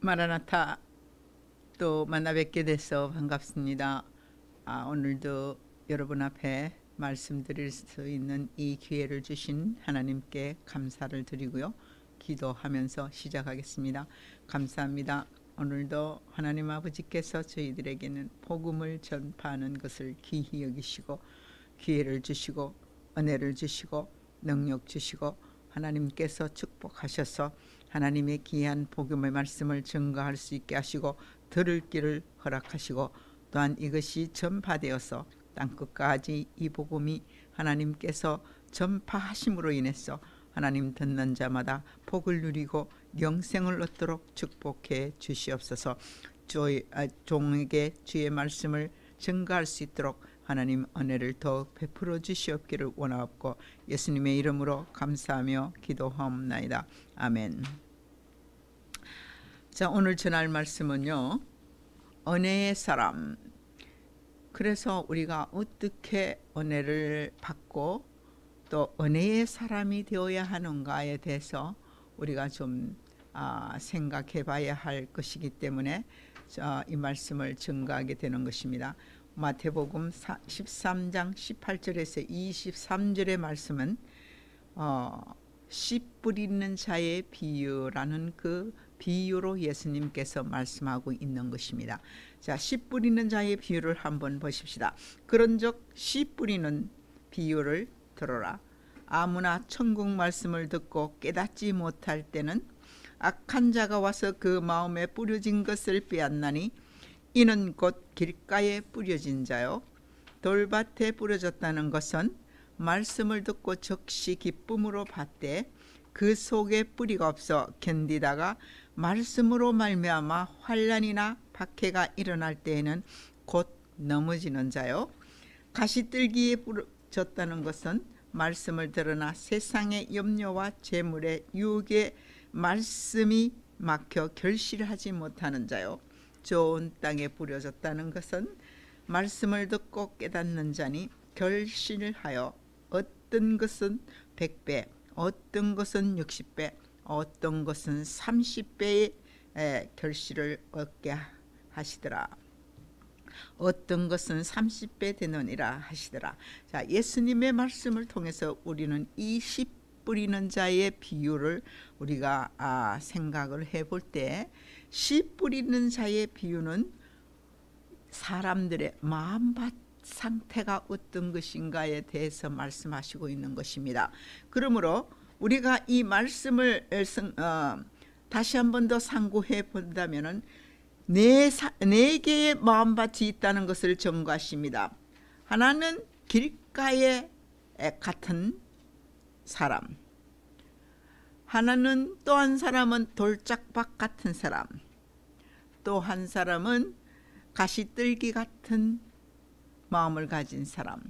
마라나타 또 만나 뵙게 돼서 반갑습니다. 오늘도 여러분 앞에 말씀드릴 수 있는 이 기회를 주신 하나님께 감사를 드리고요. 기도하면서 시작하겠습니다. 감사합니다. 오늘도 하나님 아버지께서 저희들에게는 복음을 전파하는 것을 귀히 여기시고 기회를 주시고 은혜를 주시고 능력 주시고 하나님께서 축복하셔서 하나님의 귀한 복음의 말씀을 증거할 수 있게 하시고 들을 길을 허락하시고 또한 이것이 전파되어서 땅끝까지 이 복음이 하나님께서 전파하심으로 인해서 하나님 듣는 자마다 복을 누리고 영생을 얻도록 축복해 주시옵소서. 종에게 주의 말씀을 증거할 수 있도록 하나님 은혜를 더욱 베풀어 주시옵기를 원하옵고 예수님의 이름으로 감사하며 기도하옵나이다. 아멘. 자, 오늘 전할 말씀은요, 은혜의 사람. 그래서 우리가 어떻게 은혜를 받고 또 은혜의 사람이 되어야 하는가에 대해서 우리가 좀 생각해 봐야 할 것이기 때문에 이 말씀을 증거하게 되는 것입니다. 마태복음 13장 18절에서 23절의 말씀은 씨 뿌리는 자의 비유라는 그 비유로 예수님께서 말씀하고 있는 것입니다. 자, 씨 뿌리는 자의 비유를 한번 보십시다. 그런즉 씨 뿌리는 비유를 들어라. 아무나 천국 말씀을 듣고 깨닫지 못할 때는 악한 자가 와서 그 마음에 뿌려진 것을 빼앗나니 이는 곧 길가에 뿌려진 자요 돌밭에 뿌려졌다는 것은 말씀을 듣고 즉시 기쁨으로 받되 그 속에 뿌리가 없어 견디다가 말씀으로 말미암아 환난이나 박해가 일어날 때에는 곧 넘어지는 자요 가시들기에 뿌려졌다는 것은 말씀을 들으나 세상의 염려와 재물의 유혹에 말씀이 막혀 결실하지 못하는 자요 좋은 땅에 뿌려졌다는 것은 말씀을 듣고 깨닫는 자니 결실하여 어떤 것은 100배, 어떤 것은 60배, 어떤 것은 30배의 결실을 얻게 하시더라. 어떤 것은 30배 되느니라 하시더라. 자, 예수님의 말씀을 통해서 우리는 이 씨 뿌리는 자의 비유를 우리가 생각을 해볼 때 씨 뿌리는 자의 비유는 사람들의 마음밭 상태가 어떤 것인가에 대해서 말씀하시고 있는 것입니다. 그러므로 우리가 이 말씀을 다시 한 번 더 상고해 본다면 네 개의 마음밭이 있다는 것을 증거하십니다. 하나는 길가에 같은 사람, 하나는 또 한 사람은 돌짝밭 같은 사람, 또 한 사람은 가시떨기 같은 마음을 가진 사람,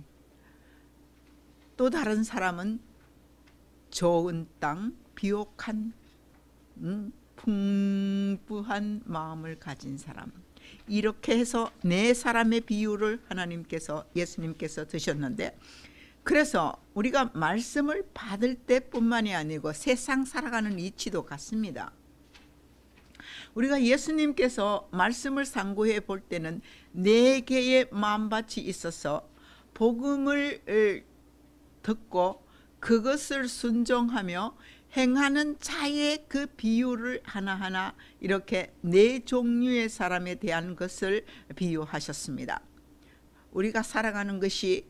또 다른 사람은 좋은 땅, 비옥한 풍부한 마음을 가진 사람. 이렇게 해서 네 사람의 비유를 하나님께서 예수님께서 드셨는데, 그래서 우리가 말씀을 받을 때뿐만이 아니고 세상 살아가는 이치도 같습니다. 우리가 예수님께서 말씀을 상고해 볼 때는 네 개의 마음밭이 있어서 복음을 듣고 그것을 순종하며 행하는 자의 그 비유를 하나하나 이렇게 네 종류의 사람에 대한 것을 비유하셨습니다. 우리가 살아가는 것이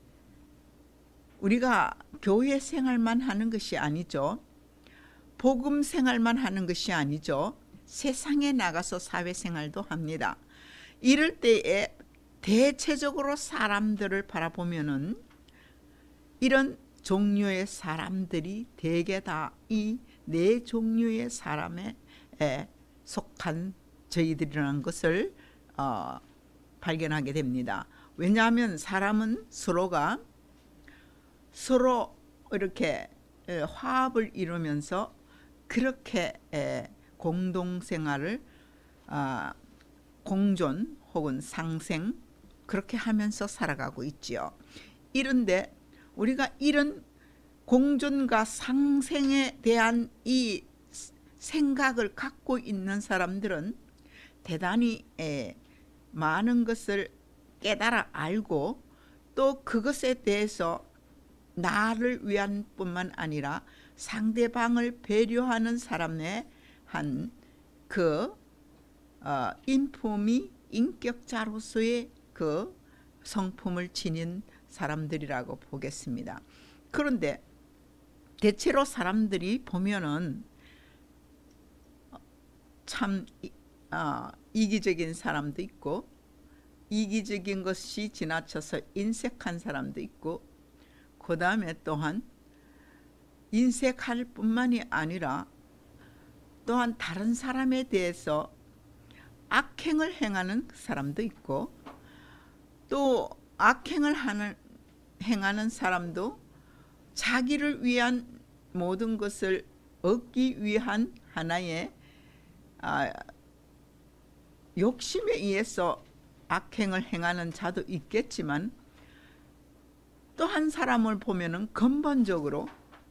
우리가 교회 생활만 하는 것이 아니죠. 복음 생활만 하는 것이 아니죠. 세상에 나가서 사회생활도 합니다. 이럴 때에 대체적으로 사람들을 바라보면은 이런 종류의 사람들이 대개 다 이 네 종류의 사람에 속한 저희들이라는 것을 발견하게 됩니다. 왜냐하면 사람은 서로 이렇게 화합을 이루면서 그렇게 공동생활을 공존 혹은 상생 그렇게 하면서 살아가고 있지요. 이런데 우리가 이런 공존과 상생에 대한 이 생각을 갖고 있는 사람들은 대단히 많은 것을 깨달아 알고 또 그것에 대해서 나를 위한 뿐만 아니라 상대방을 배려하는 사람의 한 인품이 인격자로서의 그 성품을 지닌 사람들이라고 보겠습니다. 그런데 대체로 사람들이 보면은 참 이기적인 사람도 있고 이기적인 것이 지나쳐서 인색한 사람도 있고 그 다음에 또한 인색할 뿐만이 아니라 또한 다른 사람에 대해서 악행을 행하는 사람도 있고 또 악행을 행하는 사람도 자기를 위한 모든 것을 얻기 위한 하나의 욕심에 의해서 악행을 행하는 자도 있겠지만 또 한 사람을 보면은 근본적으로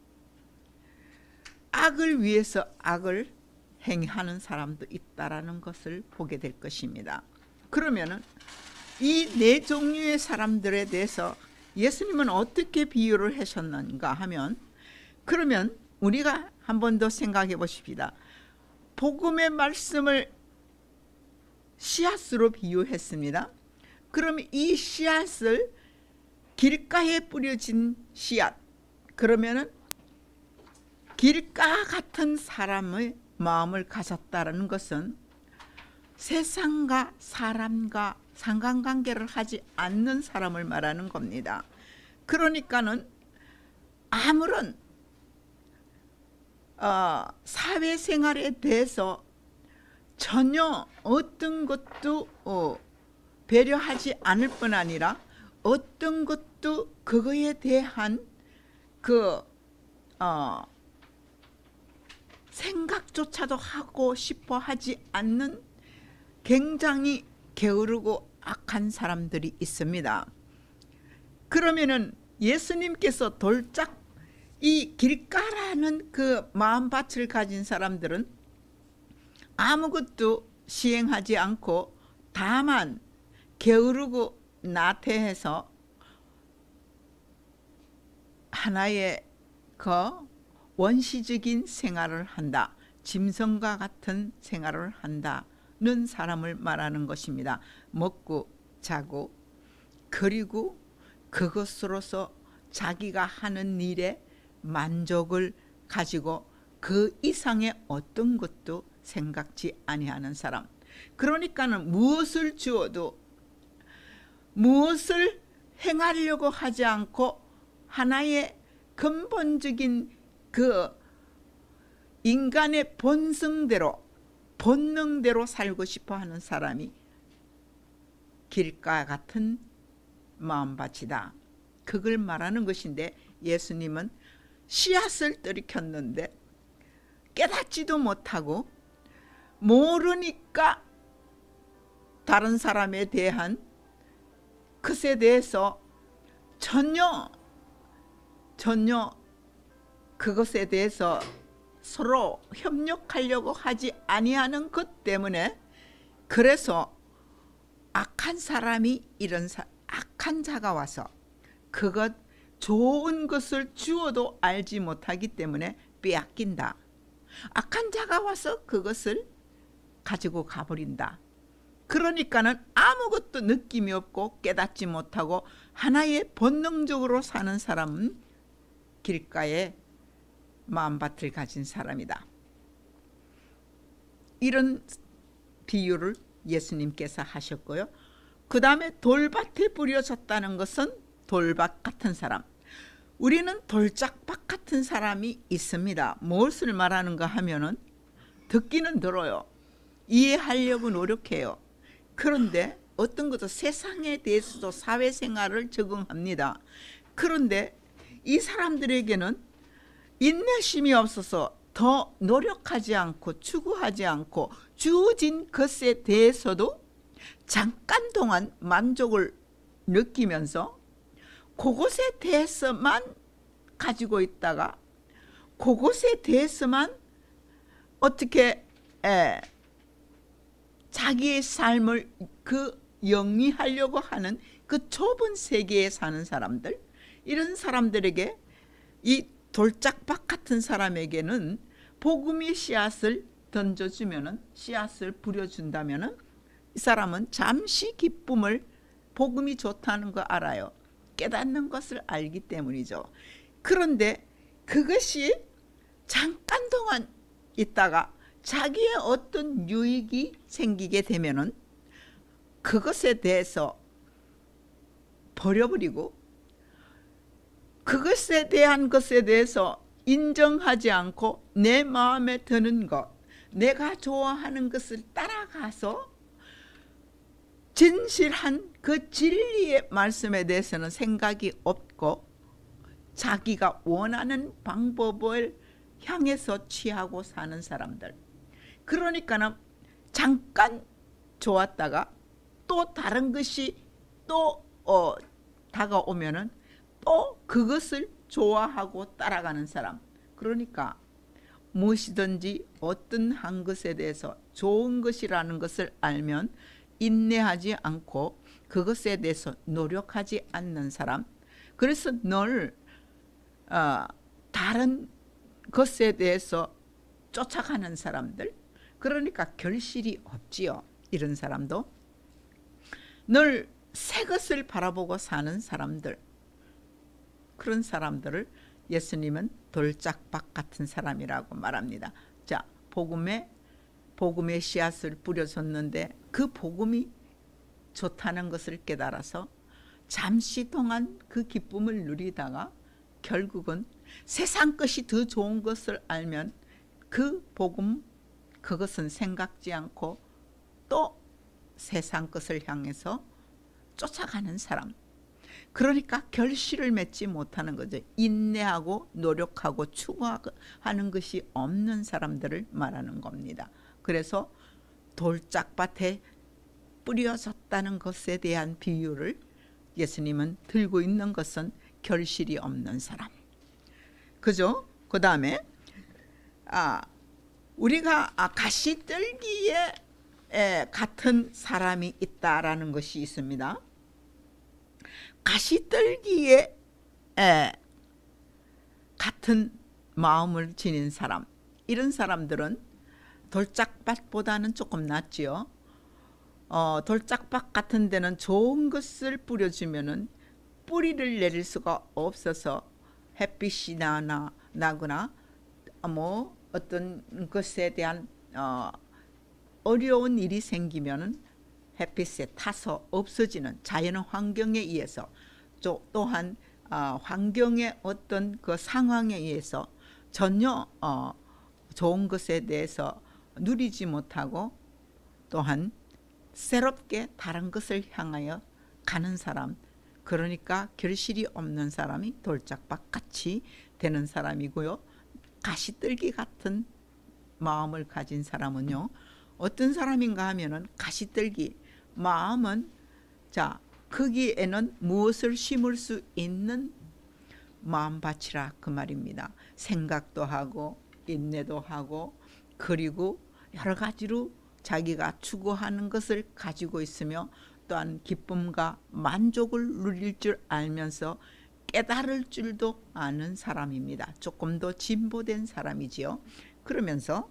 악을 위해서 악을 행하는 사람도 있다라는 것을 보게 될 것입니다. 그러면은 이 네 종류의 사람들에 대해서 예수님은 어떻게 비유를 하셨는가 하면, 그러면 우리가 한 번 더 생각해 보십시다. 복음의 말씀을 씨앗으로 비유했습니다. 그럼 이 씨앗을 길가에 뿌려진 씨앗, 그러면은 길가 같은 사람의 마음을 가졌다는 것은 세상과 사람과 상관관계를 하지 않는 사람을 말하는 겁니다. 그러니까는 아무런 사회생활에 대해서 전혀 어떤 것도 배려하지 않을 뿐 아니라 어떤 것도 그거에 대한 생각조차도 하고 싶어 하지 않는 굉장히 게으르고 악한 사람들이 있습니다. 그러면은 예수님께서 돌짝 이 길가라는 그 마음밭을 가진 사람들은 아무것도 시행하지 않고 다만 게으르고 나태해서 하나의 원시적인 생활을 한다, 짐승과 같은 생활을 한다는 사람을 말하는 것입니다. 먹고 자고 그리고 그것으로서 자기가 하는 일에 만족을 가지고 그 이상의 어떤 것도 생각지 아니하는 사람. 그러니까는 무엇을 주어도 무엇을 행하려고 하지 않고 하나의 근본적인 그 인간의 본능대로 살고 싶어 하는 사람이 길가 같은 마음밭이다. 그걸 말하는 것인데 예수님은 씨앗을 들이켰는데 깨닫지도 못하고 모르니까 다른 사람에 대한 것에 대해서 전혀 그것에 대해서 서로 협력하려고 하지 아니하는 것 때문에, 그래서 악한 사람이 악한 자가 와서 그것 좋은 것을 주어도 알지 못하기 때문에 빼앗긴다. 악한 자가 와서 그것을 가지고 가버린다. 그러니까는 아무것도 느낌이 없고 깨닫지 못하고 하나의 본능적으로 사는 사람은 길가에 마음밭을 가진 사람이다. 이런 비유를 예수님께서 하셨고요. 그 다음에 돌밭에 뿌려졌다는 것은 돌밭 같은 사람. 우리는 돌짝밭 같은 사람이 있습니다. 무엇을 말하는가 하면은 듣기는 들어요. 이해하려고 노력해요. 그런데 어떤 것도 세상에 대해서도 사회생활을 적응합니다. 그런데 이 사람들에게는 인내심이 없어서 더 노력하지 않고 추구하지 않고 주어진 것에 대해서도 잠깐 동안 만족을 느끼면서 그것에 대해서만 가지고 있다가 그것에 대해서만 어떻게 자기의 삶을 그 영위하려고 하는 그 좁은 세계에 사는 사람들, 이런 사람들에게, 이 돌짝박 같은 사람에게는 복음의 씨앗을 던져주면은, 씨앗을 뿌려준다면은 이 사람은 잠시 기쁨을, 복음이 좋다는 거 알아요. 깨닫는 것을 알기 때문이죠. 그런데 그것이 잠깐 동안 있다가 자기의 어떤 유익이 생기게 되면은 그것에 대해서 버려버리고, 그것에 대한 것에 대해서 인정하지 않고 내 마음에 드는 것, 내가 좋아하는 것을 따라가서 진실한 그 진리의 말씀에 대해서는 생각이 없고 자기가 원하는 방법을 향해서 취하고 사는 사람들. 그러니까는 잠깐 좋았다가 또 다른 것이 또 다가오면은 또 그것을 좋아하고 따라가는 사람. 그러니까 무엇이든지 어떤 한 것에 대해서 좋은 것이라는 것을 알면 인내하지 않고 그것에 대해서 노력하지 않는 사람. 그래서 늘 다른 것에 대해서 쫓아가는 사람들. 그러니까 결실이 없지요. 이런 사람도. 늘 새 것을 바라보고 사는 사람들, 그런 사람들을 예수님은 돌짝박 같은 사람이라고 말합니다. 자, 복음의 씨앗을 뿌려줬는데 그 복음이 좋다는 것을 깨달아서 잠시 동안 그 기쁨을 누리다가 결국은 세상 것이 더 좋은 것을 알면 그 복음, 그것은 생각지 않고 또 세상 것을 향해서 쫓아가는 사람. 그러니까 결실을 맺지 못하는 거죠. 인내하고 노력하고 추구하는 것이 없는 사람들을 말하는 겁니다. 그래서 돌짝밭에 뿌려졌다는 것에 대한 비유를 예수님은 들고 있는 것은 결실이 없는 사람. 그죠? 그 다음에 우리가 가시떨기에 같은 사람이 있다라는 것이 있습니다. 가시떨기에 같은 마음을 지닌 사람, 이런 사람들은 돌짝밭보다는 조금 낫지요. 돌짝밭 같은 데는 좋은 것을 뿌려주면은 뿌리를 내릴 수가 없어서 햇빛이 나거나 뭐 어떤 것에 대한 어려운 일이 생기면은 햇빛에 타서 없어지는 자연 환경에 의해서, 또한 환경의 어떤 그 상황에 의해서 전혀 좋은 것에 대해서 누리지 못하고 또한 새롭게 다른 것을 향하여 가는 사람, 그러니까 결실이 없는 사람이 돌짝밭같이 되는 사람이고요. 가시떨기 같은 마음을 가진 사람은요, 어떤 사람인가 하면은 가시떨기 마음은, 자, 거기에는 무엇을 심을 수 있는 마음밭이라 그 말입니다. 생각도 하고 인내도 하고 그리고 여러 가지로 자기가 추구하는 것을 가지고 있으며 또한 기쁨과 만족을 누릴 줄 알면서 깨달을 줄도 아는 사람입니다. 조금 더 진보된 사람이지요. 그러면서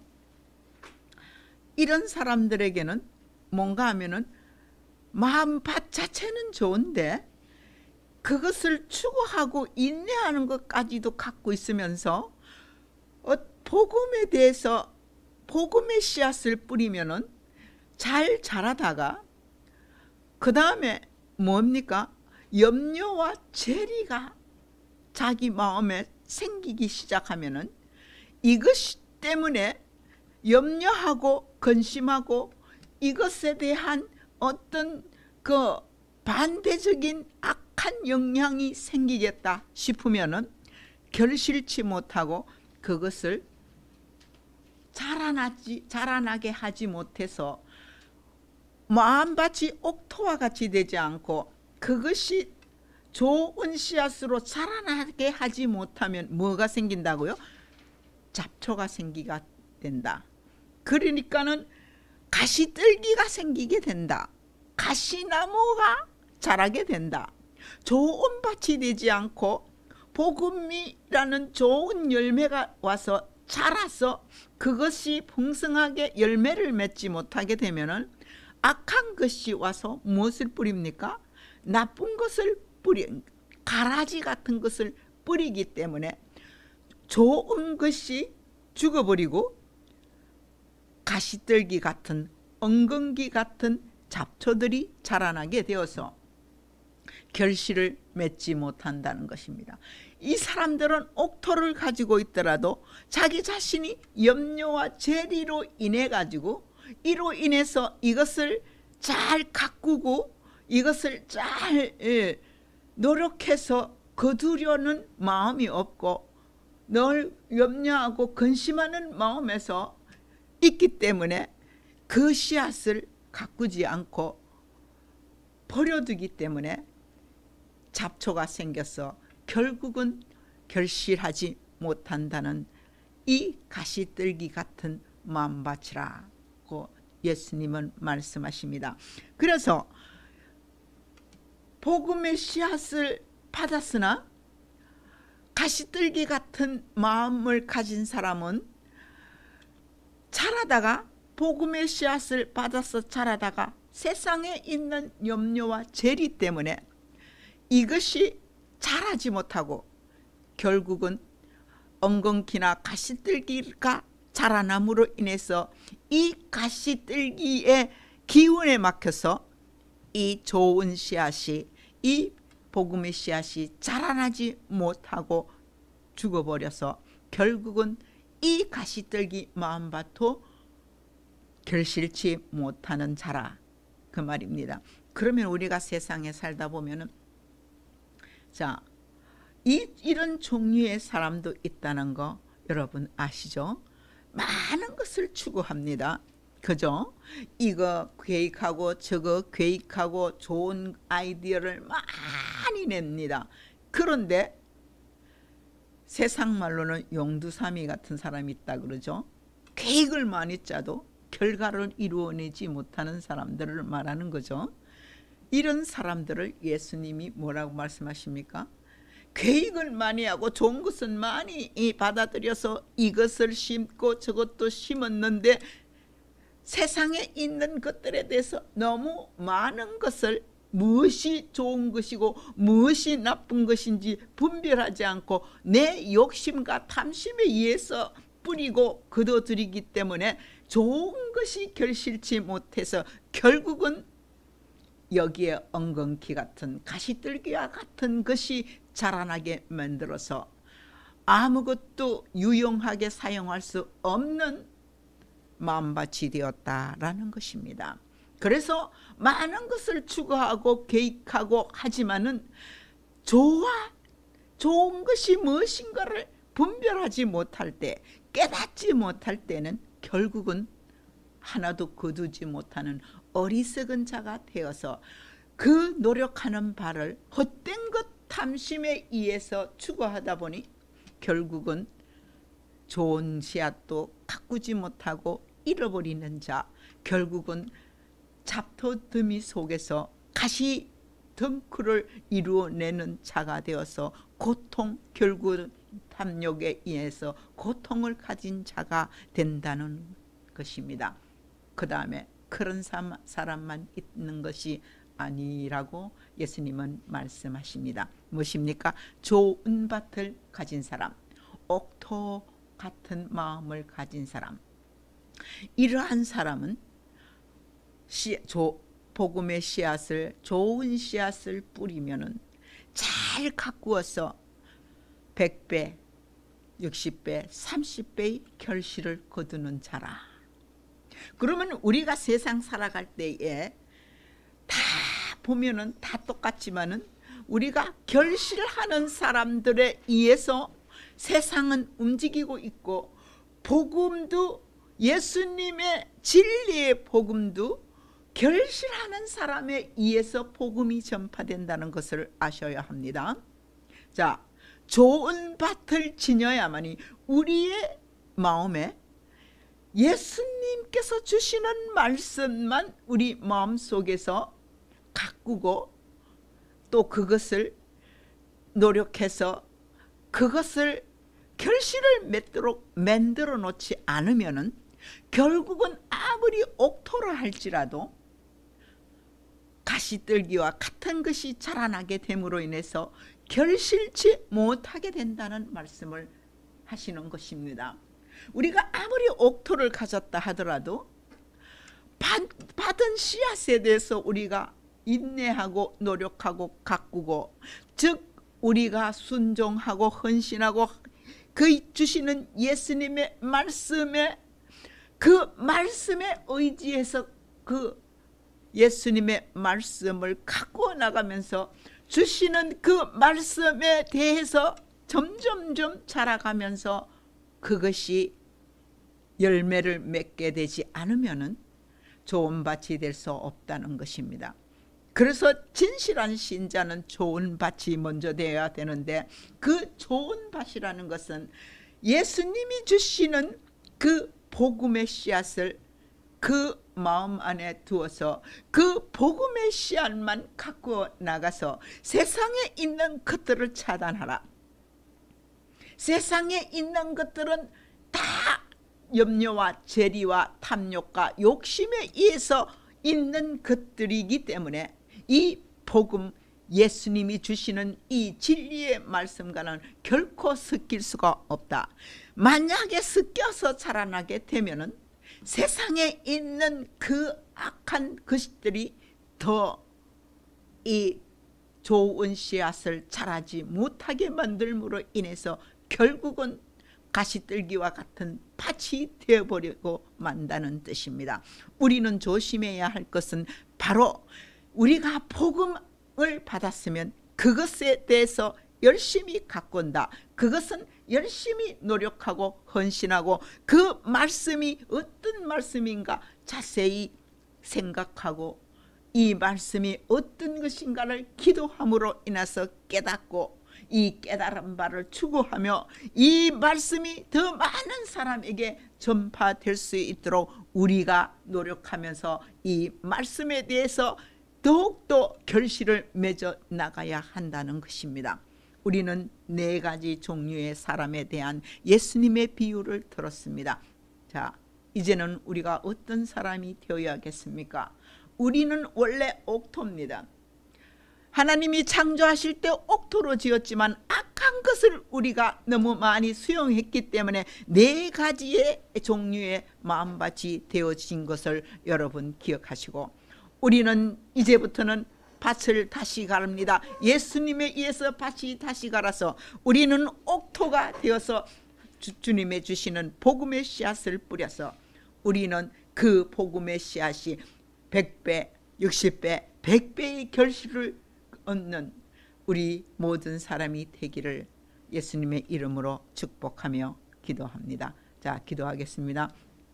이런 사람들에게는 뭔가 하면은 마음밭 자체는 좋은데 그것을 추구하고 인내하는 것까지도 갖고 있으면서 복음에 대해서 복음의 씨앗을 뿌리면은 잘 자라다가 그 다음에 뭡니까? 염려와 재리가 자기 마음에 생기기 시작하면은 이것 때문에 염려하고 근심하고 이것에 대한 어떤 그 반대적인 악한 영향이 생기겠다 싶으면은 결실치 못하고 그것을 자라나게 하지 못해서 마음밭이 옥토와 같이 되지 않고 그것이 좋은 씨앗으로 자라나게 하지 못하면 뭐가 생긴다고요? 잡초가 생기게 된다. 그러니까는 가시떨기가 생기게 된다. 가시나무가 자라게 된다. 좋은 밭이 되지 않고 복음이라는 좋은 열매가 와서 자라서 그것이 풍성하게 열매를 맺지 못하게 되면은 악한 것이 와서 무엇을 뿌립니까? 나쁜 것을 가라지 같은 것을 뿌리기 때문에 좋은 것이 죽어버리고 가시떨기 같은 엉겅기 같은 잡초들이 자라나게 되어서 결실을 맺지 못한다는 것입니다. 이 사람들은 옥토를 가지고 있더라도 자기 자신이 염려와 재리로 인해 가지고 이로 인해서 이것을 잘 가꾸고 이것을 잘 노력해서 거두려는 마음이 없고 늘 염려하고 근심하는 마음에서 있기 때문에 그 씨앗을 가꾸지 않고 버려두기 때문에 잡초가 생겨서 결국은 결실하지 못한다는 이 가시떨기 같은 마음밭이라고 예수님은 말씀하십니다. 그래서 복음의 씨앗을 받았으나 가시떨기 같은 마음을 가진 사람은 자라다가 복음의 씨앗을 받아서 자라다가 세상에 있는 염려와 재리 때문에 이것이 자라지 못하고 결국은 엉겅퀴나 가시떨기가 자라남으로 인해서 이 가시떨기의 기운에 막혀서 이 좋은 씨앗이 이 복음의 씨앗이 자라나지 못하고 죽어버려서 결국은 이 가시떨기 마음밭도 결실치 못하는 자라 그 말입니다. 그러면 우리가 세상에 살다 보면은 자, 이런 종류의 사람도 있다는 거 여러분 아시죠? 많은 것을 추구합니다. 그죠? 이거 계획하고 저거 계획하고 좋은 아이디어를 많이 냅니다. 그런데 세상 말로는 용두사미 같은 사람이 있다 그러죠. 계획을 많이 짜도 결과를 이루어내지 못하는 사람들을 말하는 거죠. 이런 사람들을 예수님이 뭐라고 말씀하십니까? 계획을 많이 하고 좋은 것은 많이 받아들여서 이것을 심고 저것도 심었는데 세상에 있는 것들에 대해서 너무 많은 것을 무엇이 좋은 것이고 무엇이 나쁜 것인지 분별하지 않고 내 욕심과 탐심에 의해서 뿌리고 거둬들이기 때문에 좋은 것이 결실치 못해서 결국은 여기에 엉겅퀴 같은 가시떨기와 같은 것이 자라나게 만들어서 아무것도 유용하게 사용할 수 없는 마음밭이 되었다라는 것입니다. 그래서 많은 것을 추구하고 계획하고 하지만은 좋은 것이 무엇인가를 분별하지 못할 때, 깨닫지 못할 때는 결국은 하나도 거두지 못하는 어리석은 자가 되어서 그 노력하는 바를 헛된 것 탐심에 의해서 추구하다 보니 결국은 좋은 씨앗도 가꾸지 못하고 잃어버리는 자, 결국은 잡토더미 속에서 가시 덩쿨을 이루어내는 자가 되어서 고통, 결국은 탐욕에 의해서 고통을 가진 자가 된다는 것입니다. 그 다음에 그런 사람만 있는 것이 아니라고 예수님은 말씀하십니다. 무엇입니까? 좋은 밭을 가진 사람, 옥토 같은 마음을 가진 사람, 이러한 사람은 복음의 씨앗을, 좋은 씨앗을 뿌리면은 잘 가꾸어서 100배, 60배, 30배의 결실을 거두는 자라. 그러면 우리가 세상 살아갈 때에 다 보면은 다 똑같지만은 우리가 결실하는 사람들에 의해서 세상은 움직이고 있고, 복음도 예수님의 진리의 복음도 결실하는 사람에 의해서 복음이 전파된다는 것을 아셔야 합니다. 자, 좋은 밭을 지녀야만이 우리의 마음에 예수님께서 주시는 말씀만 우리 마음속에서 가꾸고 또 그것을 노력해서 그것을 결실을 맺도록 만들어 놓지 않으면은 결국은 아무리 옥토라 할지라도 가시떨기와 같은 것이 자라나게 됨으로 인해서 결실치 못하게 된다는 말씀을 하시는 것입니다. 우리가 아무리 옥토를 가졌다 하더라도 받은 씨앗에 대해서 우리가 인내하고 노력하고 가꾸고, 즉 우리가 순종하고 헌신하고 그 주시는 예수님의 말씀에 그 말씀에 의지해서 그 예수님의 말씀을 가꾸어 나가면서 주시는 그 말씀에 대해서 점점점 자라가면서 그것이 열매를 맺게 되지 않으면은 좋은 밭이 될 수 없다는 것입니다. 그래서 진실한 신자는 좋은 밭이 먼저 되어야 되는데, 그 좋은 밭이라는 것은 예수님이 주시는 그 복음의 씨앗을 그 마음 안에 두어서 그 복음의 씨앗만 갖고 나가서 세상에 있는 것들을 차단하라. 세상에 있는 것들은 다 염려와 재리와 탐욕과 욕심에 의해서 있는 것들이기 때문에 이 복음, 예수님이 주시는 이 진리의 말씀과는 결코 섞일 수가 없다. 만약에 섞여서 자라나게 되면은 세상에 있는 그 악한 것들이 더 이 좋은 씨앗을 자라지 못하게 만들므로 인해서 결국은 가시떨기와 같은 밭이 되어버리고 만다는 뜻입니다. 우리는 조심해야 할 것은 바로 우리가 복음을 받았으면 그것에 대해서 열심히 가꾼다. 그것은 열심히 노력하고 헌신하고 그 말씀이 어떤 말씀인가 자세히 생각하고 이 말씀이 어떤 것인가를 기도함으로 인해서 깨닫고 이 깨달은 바를 추구하며 이 말씀이 더 많은 사람에게 전파될 수 있도록 우리가 노력하면서 이 말씀에 대해서 더욱더 결실을 맺어 나가야 한다는 것입니다. 우리는 4가지 종류의 사람에 대한 예수님의 비유를 들었습니다. 자, 이제는 우리가 어떤 사람이 되어야겠습니까? 우리는 원래 옥토입니다. 하나님이 창조하실 때 옥토로 지었지만 악한 것을 우리가 너무 많이 수용했기 때문에 4가지의 종류의 마음밭이 되어진 것을 여러분 기억하시고, 우리는 이제부터는 밭을 다시 가릅니다. 예수님에 의해서 밭이 다시 갈아서 우리는 옥토가 되어서 주님의 주시는 복음의 씨앗을 뿌려서 우리는 그 복음의 씨앗이 100배, 60배, 100배의 결실을 얻는 우리 모든 사람이 되기를 예수님의 이름으로 축복하며 기도합니다. 자, 기도하겠습니다.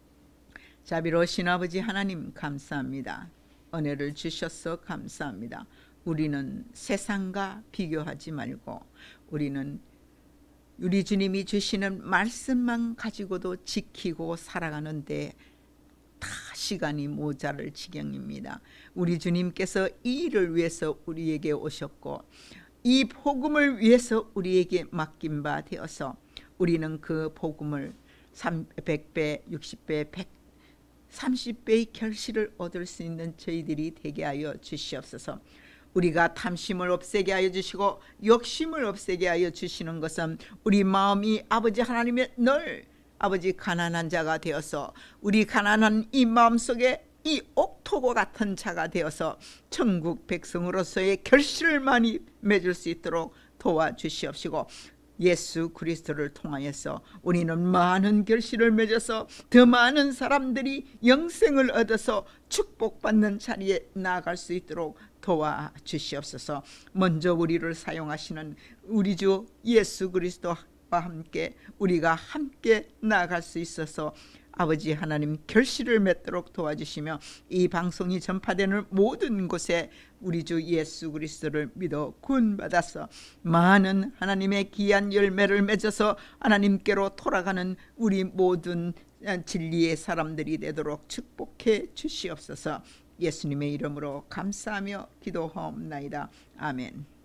자비로우신 아버지 하나님, 감사합니다. 은혜를 주셔서 감사합니다. 우리는 세상과 비교하지 말고 우리는 우리 주님이 주시는 말씀만 가지고도 지키고 살아가는데 다 시간이 모자랄 지경입니다. 우리 주님께서 이 일을 위해서 우리에게 오셨고 이 복음을 위해서 우리에게 맡긴 바 되어서 우리는 그 복음을 100배, 60배, 130배의 결실을 얻을 수 있는 저희들이 되게 하여 주시옵소서. 우리가 탐심을 없애게 하여 주시고 욕심을 없애게 하여 주시는 것은 우리 마음이 아버지 하나님의 늘 아버지 가난한 자가 되어서 우리 가난한 이 마음속에 이 옥토고 같은 자가 되어서 천국 백성으로서의 결실을 많이 맺을 수 있도록 도와주시옵시고, 예수 그리스도를 통하여서 우리는 많은 결실을 맺어서 더 많은 사람들이 영생을 얻어서 축복받는 자리에 나아갈 수 있도록 도와주시옵소서. 먼저 우리를 사용하시는 우리 주 예수 그리스도와 함께 우리가 함께 나아갈 수 있어서 아버지 하나님 결실을 맺도록 도와주시며 이 방송이 전파되는 모든 곳에 우리 주 예수 그리스도를 믿어 구원받아서 많은 하나님의 귀한 열매를 맺어서 하나님께로 돌아가는 우리 모든 진리의 사람들이 되도록 축복해 주시옵소서. 예수님의 이름으로 감사하며 기도하옵나이다. 아멘.